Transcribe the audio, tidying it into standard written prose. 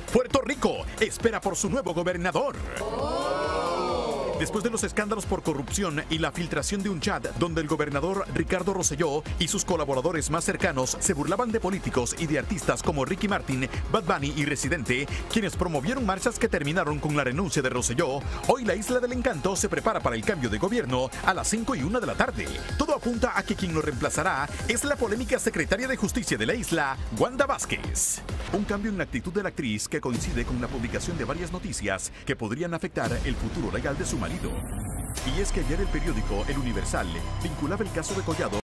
Puerto Rico espera por su nuevo gobernador. Después de los escándalos por corrupción y la filtración de un chat donde el gobernador Ricardo Rosselló y sus colaboradores más cercanos se burlaban de políticos y de artistas como Ricky Martin, Bad Bunny y Residente, quienes promovieron marchas que terminaron con la renuncia de Rosselló, hoy la Isla del Encanto se prepara para el cambio de gobierno a las 5:01 de la tarde. Todo apunta a que quien lo reemplazará es la polémica secretaria de Justicia de la isla, Wanda Vázquez. Un cambio en la actitud de la actriz que coincide con la publicación de varias noticias que podrían afectar el futuro legal de su marido. Y es que ayer el periódico El Universal vinculaba el caso de Collado